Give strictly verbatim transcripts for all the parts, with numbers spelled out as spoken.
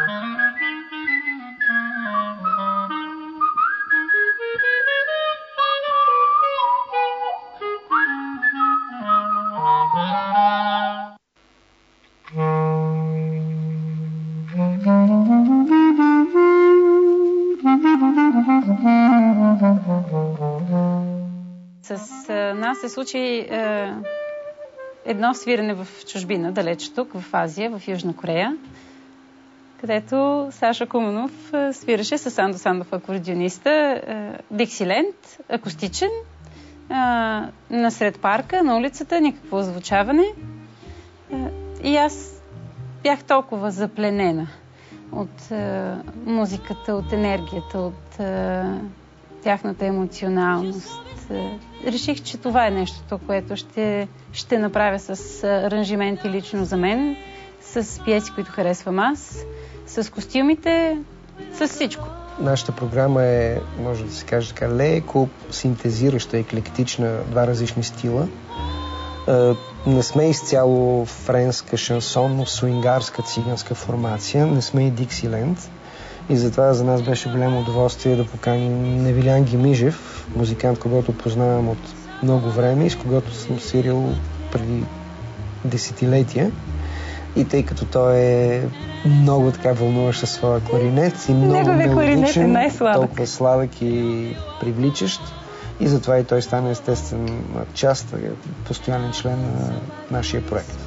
С нас се случи е, едно свирене в чужбина, далеч тук, в Азия, в Южна Корея, където Саша Куманов е, свиреше с Андо Сандов, акордеониста, е, Диксиленд, акустичен, е, насред парка, на улицата, никакво озвучаване. Е, и аз бях толкова запленена от е, музиката, от енергията, от е, тяхната емоционалност. Реших, че това е нещото, което ще, ще направя с аранжименти лично за мен, с пиеси, които харесвам аз, с костюмите, с всичко. Нашата програма е, може да се каже така, леко синтезираща, еклектична, два различни стила. Не сме изцяло френска шансонно-суингарска циганска формация, не сме и Диксиленд. И затова за нас беше голямо удоволствие да поканим Невилян Гимижев, музикант, когото познавам от много време и с когото съм свирил преди десетилетия. И тъй като той е много така вълнуващ със своя кларинет и много мелодичен, е толкова сладък и привличащ. И затова и той стана естествен част, постоянен член на нашия проект.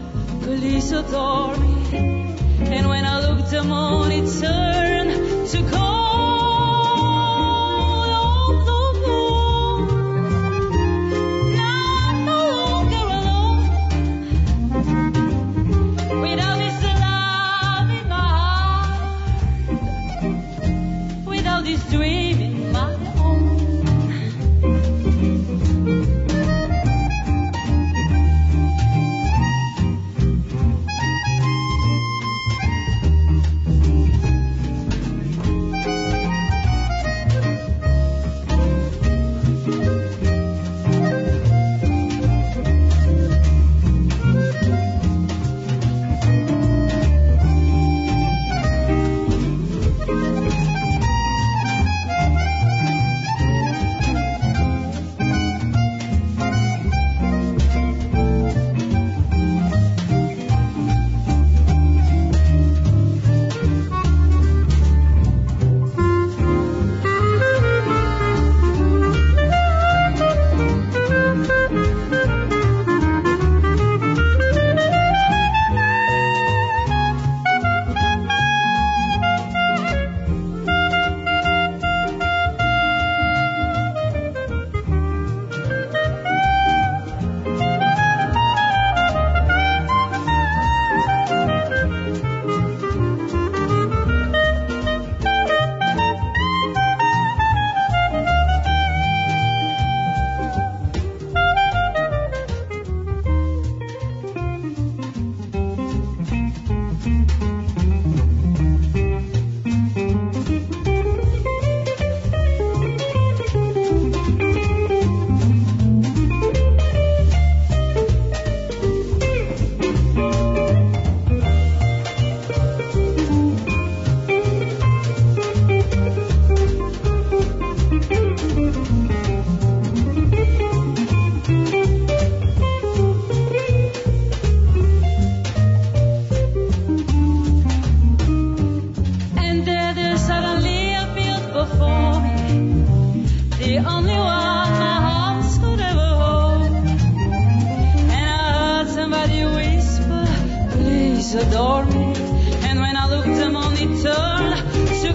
And when I looked the moon, it turned to cold of the moon. Now I'm no longer alone, without this love in my heart, without this dream in my own. Adore me, and when I looked them on, it turned to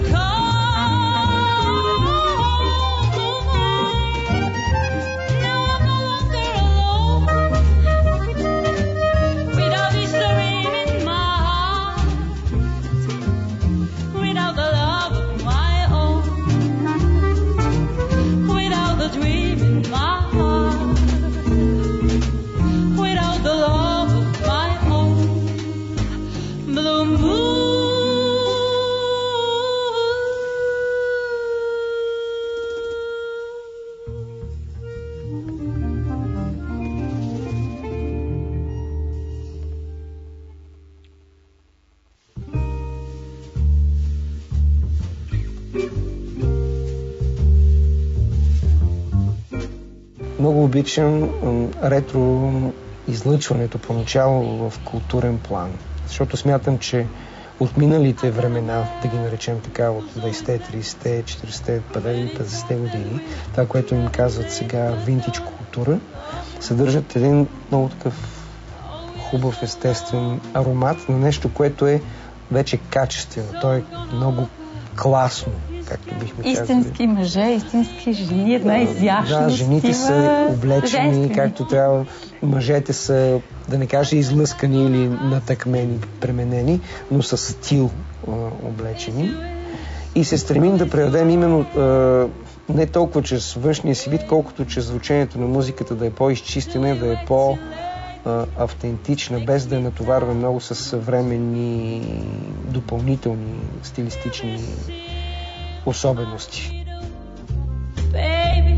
много обичам ретро излъчването поначало в културен план, защото смятам, че от миналите времена, да ги наречем така, от двайсетте, трийсетте, четирийсетте, петдесетте години, това, което им казват сега винтидж култура, съдържат един много такъв хубав, естествен аромат на нещо, което е вече качествено. То е много класно, както бихме казали. Истински мъже, истински жени, една изящност. Да, жените са облечени женски. както трябва. Мъжете са, да не кажа, излъскани или натъкмени, пременени, но с стил а, облечени. И се стремим да предадем именно а, не толкова чрез външния си вид, колкото чрез звучението на музиката да е по-изчистена, да е по- автентична, без да я натоварва много с съвременни допълнителни стилистични особености. Baby,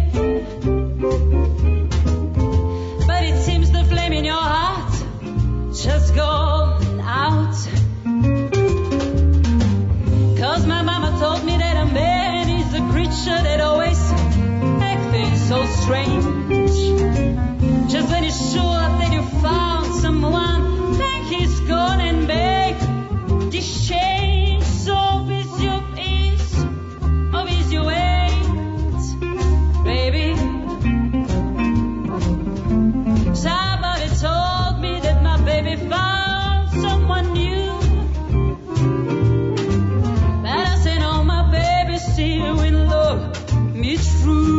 but it seems the flame in your heart just gone out. 'Cause my mama told me that a man is a creature that always makes things so strange. Just when you're sure that you found someone, think he's gone and make this change. So is your peace, or is your wait, baby? Somebody told me that my baby found someone new, but I said, oh, my baby still will love me true.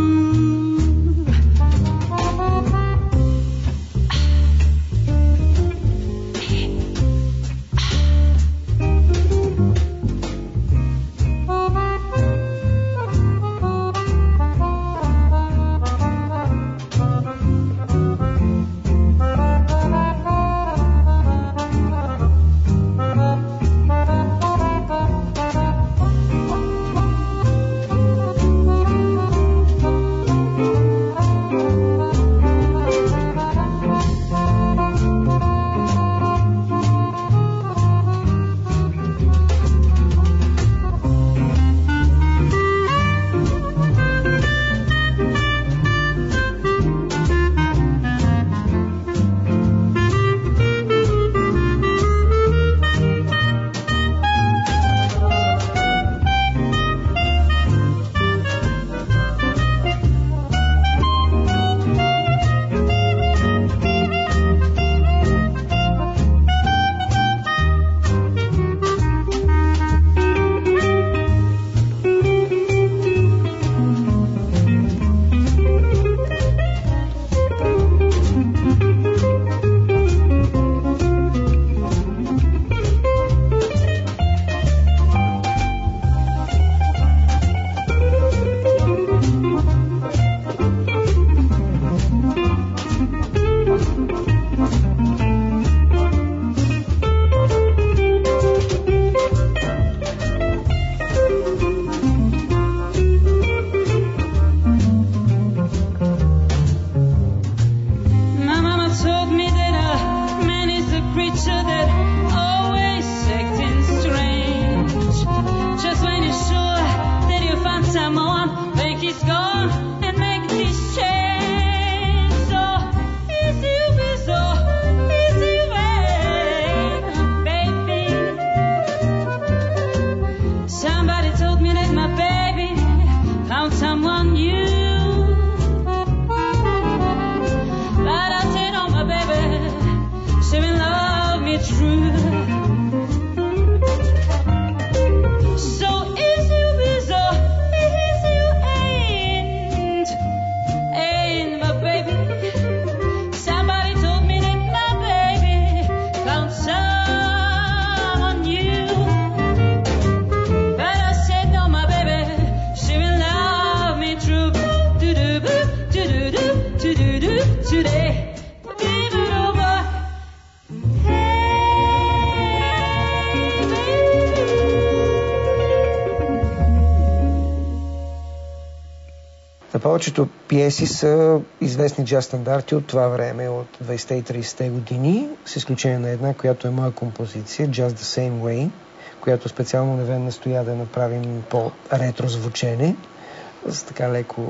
Повечето пиеси са известни джаз стандарти от това време, от двайсетте и трийсетте години, с изключение на една, която е моя композиция, Just the Same Way, която специално Невен настоя да направим по-ретро звучене, с така леко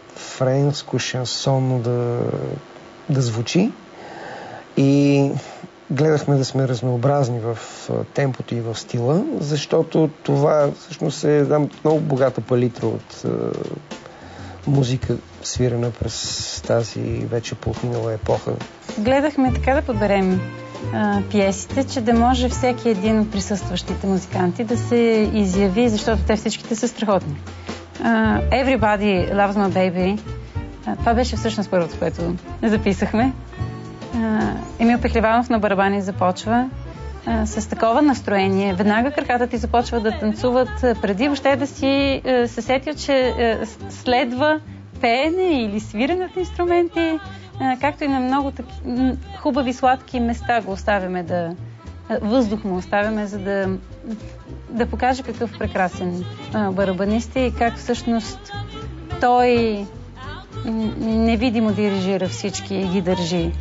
френско шансонно да, да звучи. И гледахме да сме разнообразни в темпото и в стила, защото това всъщност е една много богата палитра от музика, свирена през тази вече поотминала епоха. Гледахме така да подберем а, пиесите, че да може всеки един от присъстващите музиканти да се изяви, защото те всичките са страхотни. Uh, Everybody Loves My Baby. Uh, това беше всъщност първото, което записахме. Uh, Емил Пехливанов на барабани започва uh, с такова настроение. Веднага краката ти започва да танцуват uh, преди въобще да си uh, се сетил, че uh, следва пеене или свирене от инструменти, uh, както и на много таки, хубави сладки места го оставяме да... въздух му оставяме, за да, да покаже какъв прекрасен а, барабанист е и как всъщност той невидимо дирижира всички и ги държи.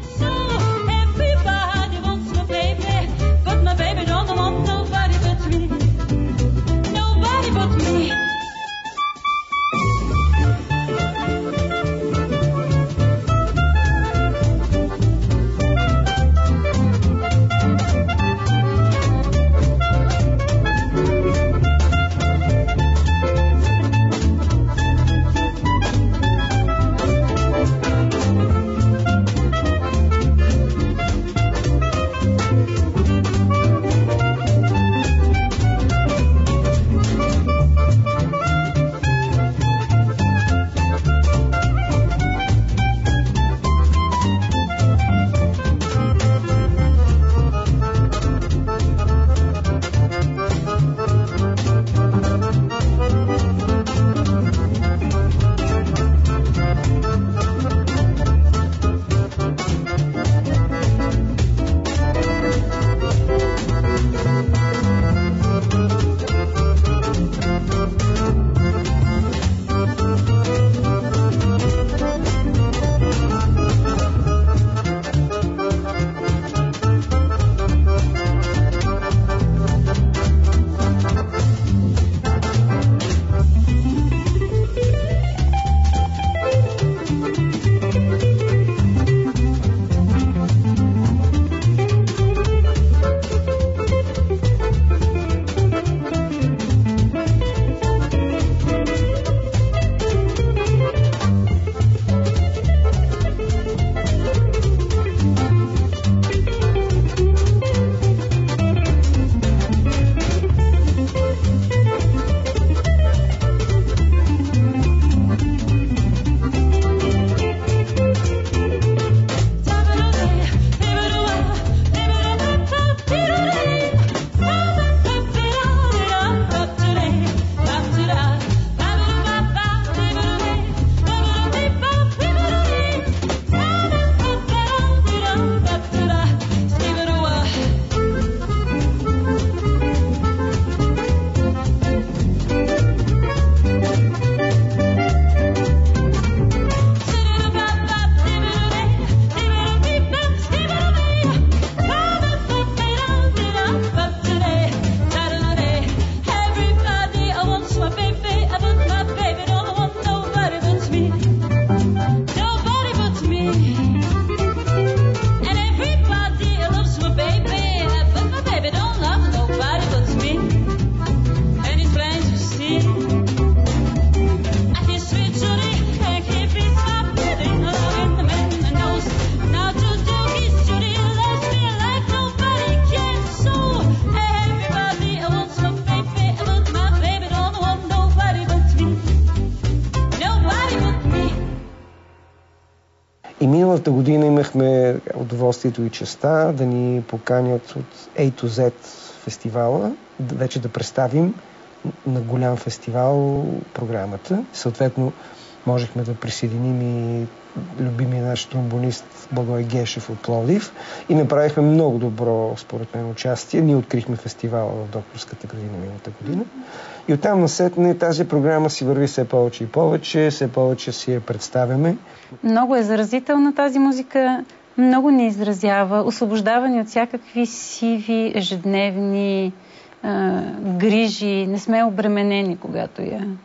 И миналата година имахме удоволствието и честа да ни поканят от A to Z фестивала, вече да представим на голям фестивал програмата. Съответно, можехме да присъединим и любимия наш тромбонист Благой Гешев от Пловдив и направихме много добро, според мен, участие. Ние открихме фестивала в Докторската градина миналата година. И оттам насетне тази програма си върви все повече и повече, все повече си я представяме. Много е заразителна тази музика, много ни изразява, освобождава ни от всякакви сиви, ежедневни а, грижи, не сме обременени, когато я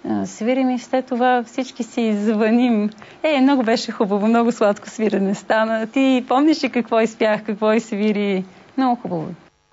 свирим и след това всички си звъним. Е, много беше хубаво, много сладко свирене стана. Ти помниш ли какво изпях, какво изсвири? Много хубаво.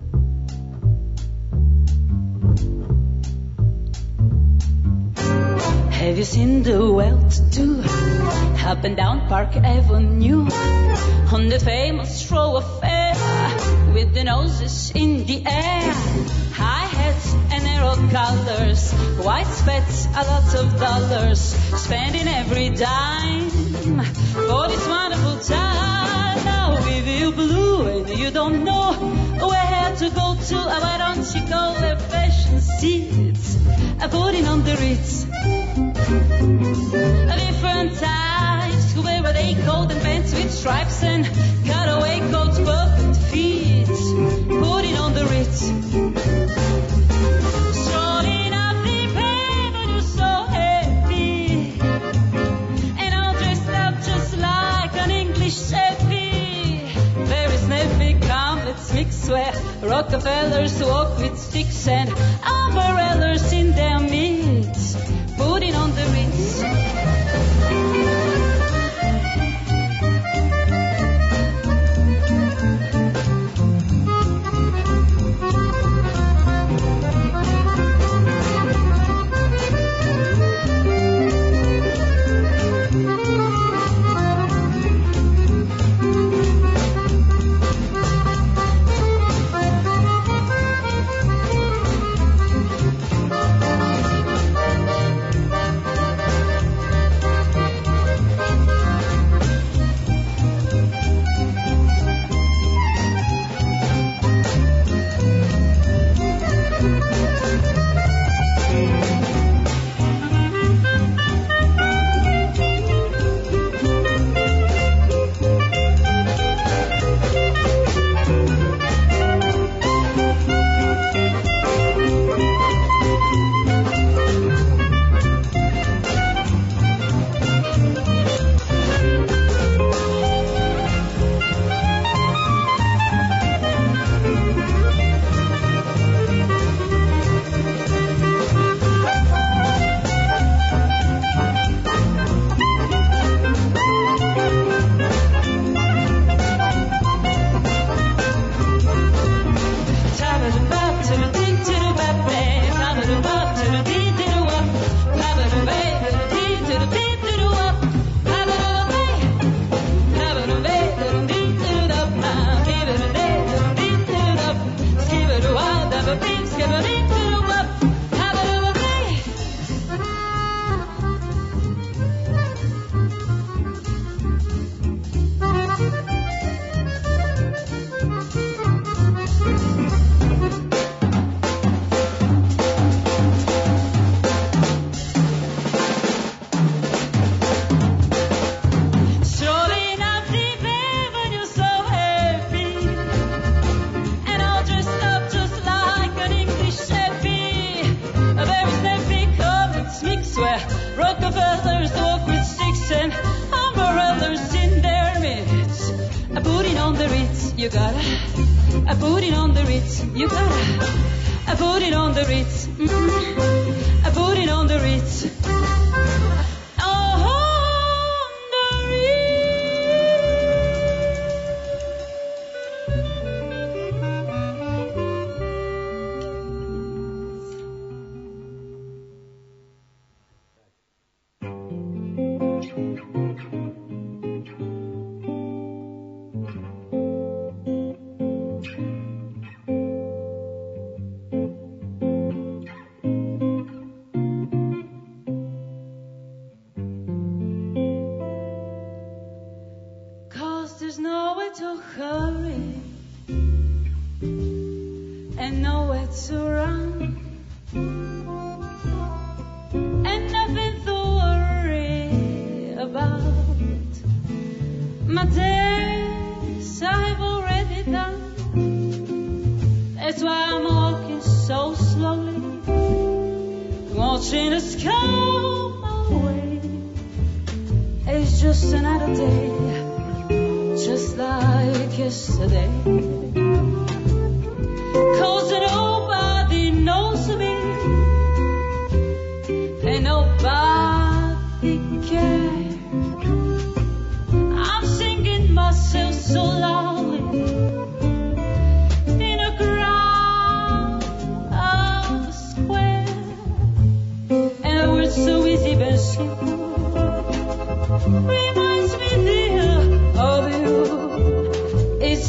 Have you seen the well-to-do up and down Park Avenue on the famous Stroh affair with the noses in the air, high hats and arrow colors, white spats, a lot of dollars, spending every dime for this wonderful time. Now if you're blue and you don't know where to go to, why don't you go where fashion sits, putting on the Ritz. Different types who wear what they coat and pants with stripes and cutaway coats, perfect fits, putting on the Ritz. Strolling up the pavement, you're so happy, and all dressed up just like an English chefy. Very snappy, come, let's mix where Rockefellers walk with sticks and umbrellas in their midst, putting on the Ritz. You gotta, I put it on the Ritz. You gotta, I put it on the Ritz. Mm-hmm. I put it on the Ritz. Nobody knows me, and nobody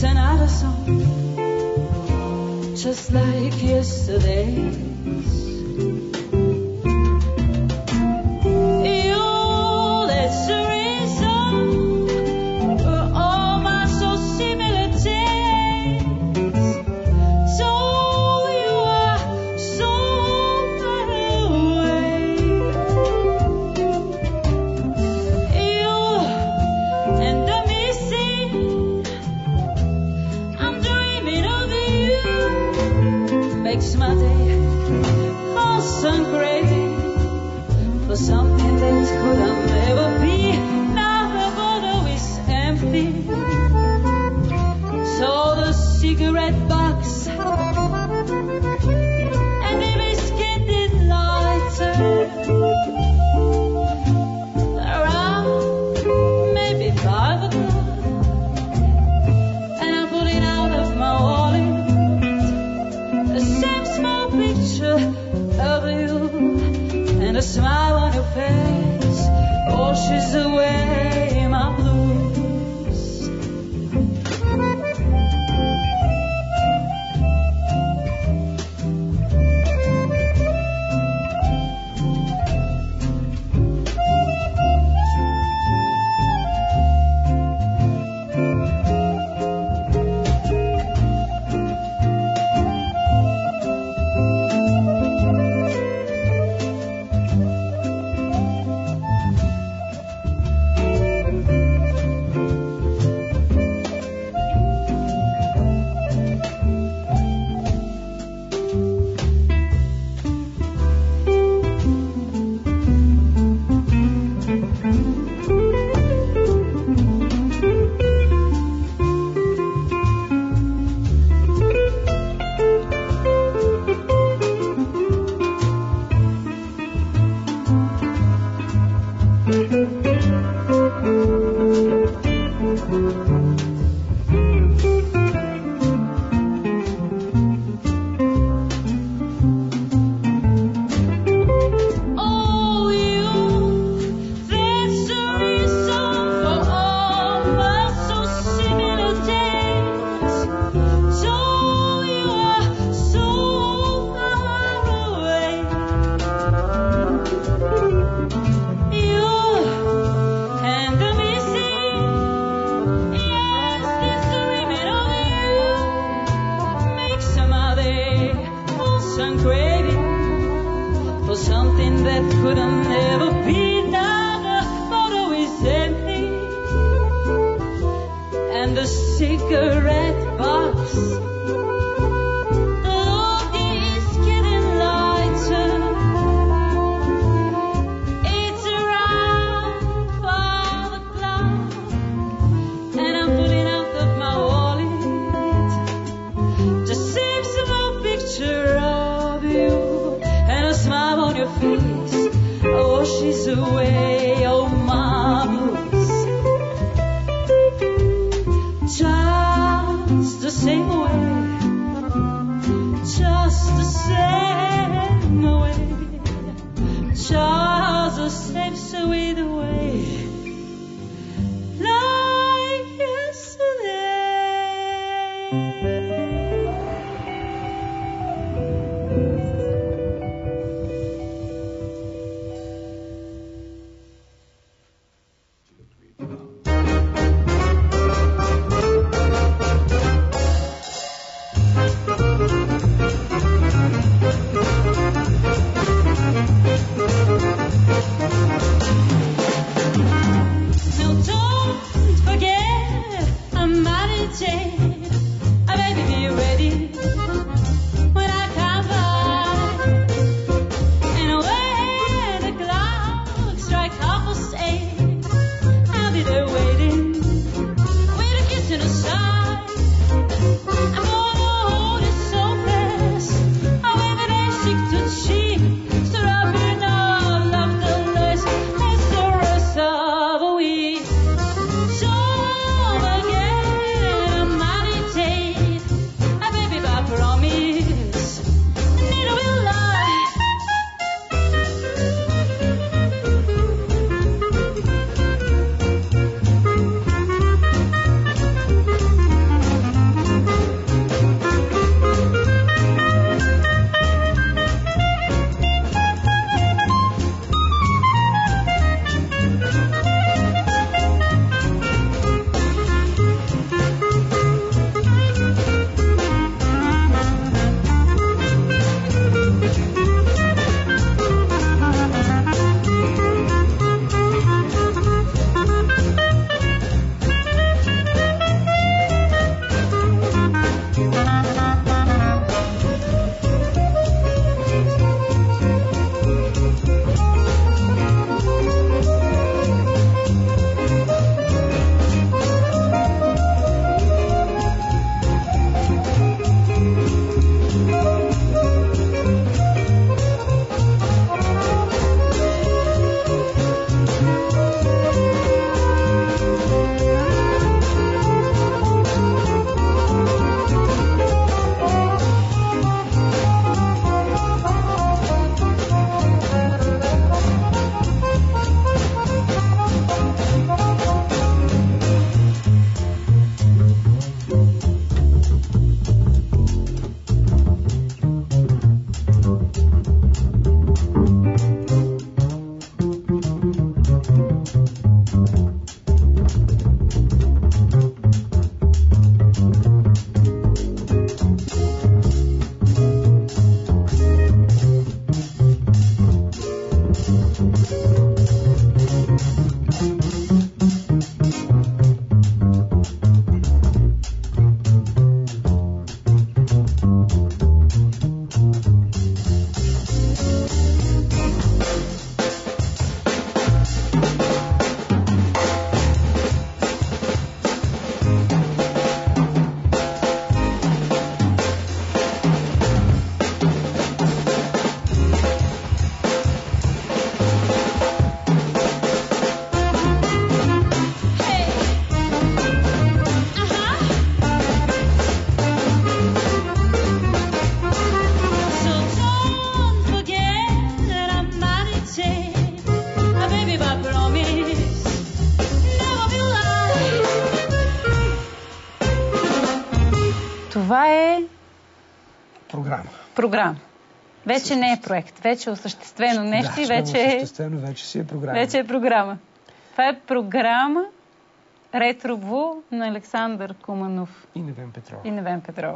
another song, just like yesterday's. You, that's the reason for all my so similar days. So you are so far away. You and the missing, I'm dreaming of you. Makes my day awesome, craving for something that could never be. Now the bottle is empty, so the cigarette box and the biscuit did lighter. Around maybe five o'clock, and I'm pulling out of my wallet the same small picture of you, and a smile on your face washes away my blues. Oh, you, that's the reason for all my so similar days. So you are so far away. You and the missing, yes, this dreaming of you makes my day awesome, craving for something that could never be. Now the bottle is empty, and the cigarette box, the load is getting lighter. It's around five o'clock, and I'm pulling out of my wallet the same small picture of you, and a smile on your face washes away all my blues. Just the same way, just the same way, just the same sweet way, like yesterday. Now don't forget, I meditate. Ah, baby, be ready when I come by. And when the clock strikes half past eight, I'll be there waiting with a kiss in the side. I'm gonna hold it so fast, I wave it and cheek to cheek, so rubbing all of the less as the rest of the week. So again, I meditate. I baby, I promise, neither will I. това е Програма. програма. Вече не е проект, вече е осъществено нещо да, и вече е... осъществено, вече си е програма. Вече е програма. Това е програма Ретрово на Александър Куманов. И Невен Петрова. И Невен Петрова.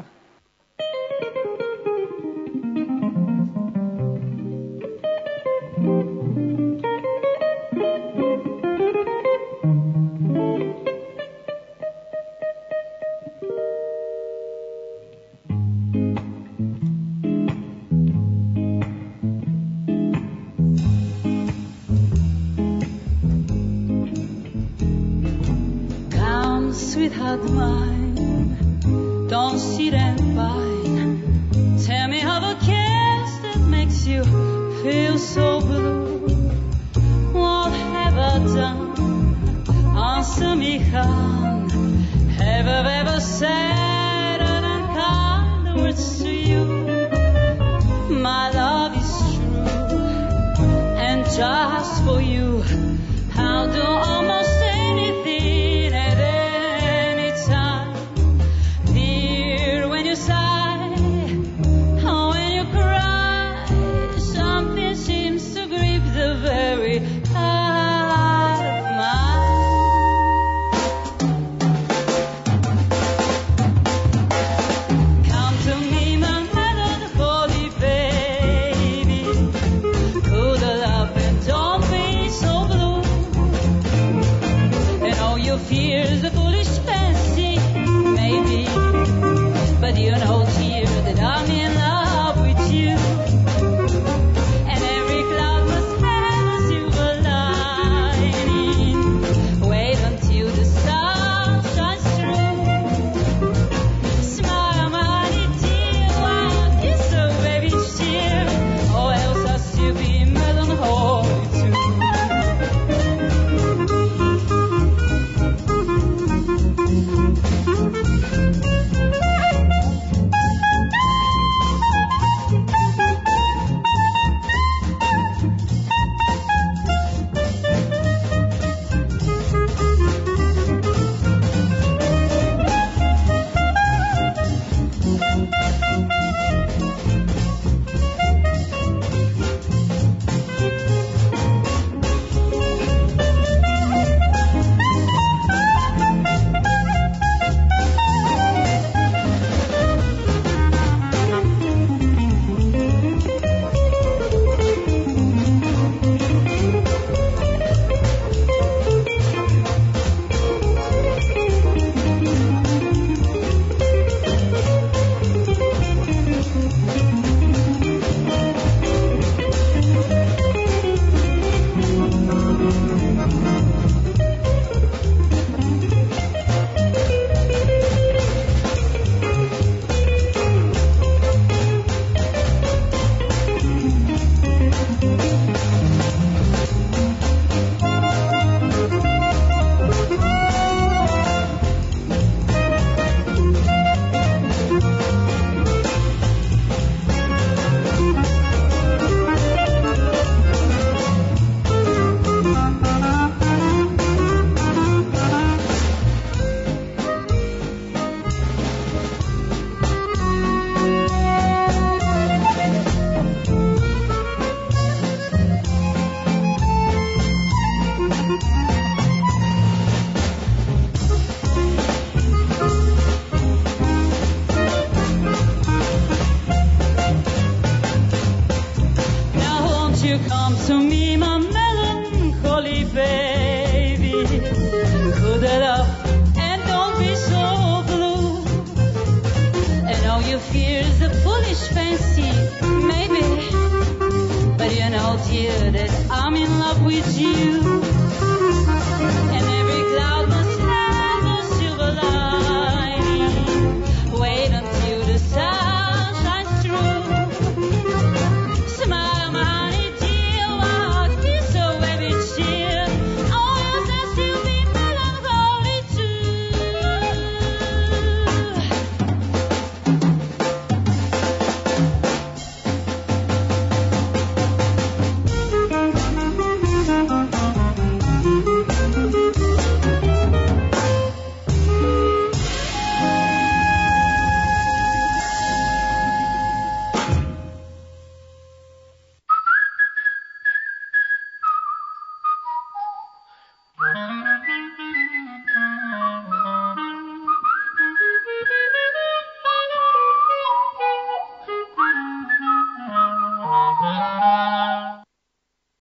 Sweetheart mine, don't sit and pine. Tell me of a kiss that makes you feel so blue. What have I done? Answer me, hon. Have I ever said unkind words to you? My love is true and just for you. I'll do almost anything. Fears a foolish fancy, maybe, but you know, dear, that I'm in love with you. And every cloud must have a silver lining. Wait until the sun shines through. Smile, my dear, while kiss so baby cheer, or else I'll still be melancholy too. Fear